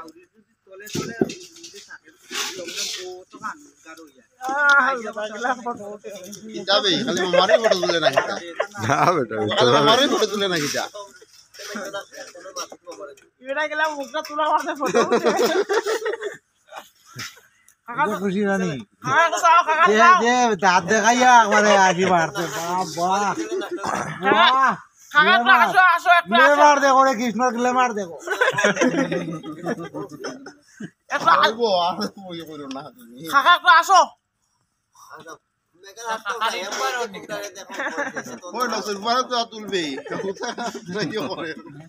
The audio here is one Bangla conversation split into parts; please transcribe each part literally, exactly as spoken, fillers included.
যাবে খালি মামারই ফটো তুলে না কিটা না বেটা মামারই ফটো তুলে না কিটা এটা গেলাম মুখটা তোলা মারতে ফটো খুশি রানি কাকা চাও কাকা যে চাও যে দাঁত দেখাইয়া একবারে আগে মারতে বাবা বাহ কাকা তো আসো আসো একটু আসো গ্লেমার দেখো রে কৃষ্ণর গ্লেমার দেখো একটু আইবো আর ওই করো না তুমি কাকা একটু আসো ওই না সর মারা তো তুলবে কোথা থেকে করে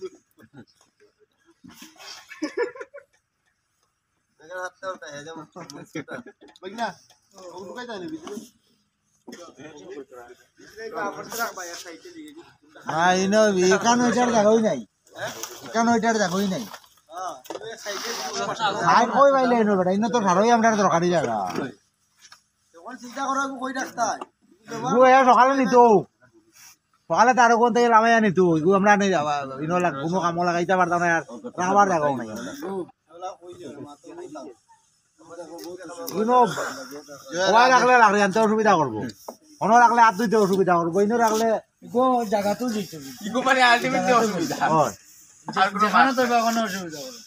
নেগা হাতটা উঠা হে যাও বগনা ও ঢুকাই যায় ভিতরে হ্যাঁ ইনো একান ওইটার জায়গাই নাই একান ওইটার জায়গাই নাই সাইড কই বাইলে এনো বেটা ইনো তো ধারই আমরা দরকারি জায়গা তখন চিন্তা করো কই রাস্তায় গো এ সকালে নিতো সকালে তার কোন থেকে লামাইয়া নিতো গো আমরা নেই যাবা ইনো লাগ কোনো কাম লাগাইতে পারতাম না আর রাবার জায়গাও নাই ইনো ওয়াই রাখলে লাগলে আনতে অসুবিধা করবো অন্য রাখলে হাত ধুইতে অসুবিধা করবো ইনো রাখলে গো জায়গা তো দিতে ইগো মানে আলটিমেটলি অসুবিধা হয় আর কোনো যেখানে তো কোনো অসুবিধা হবে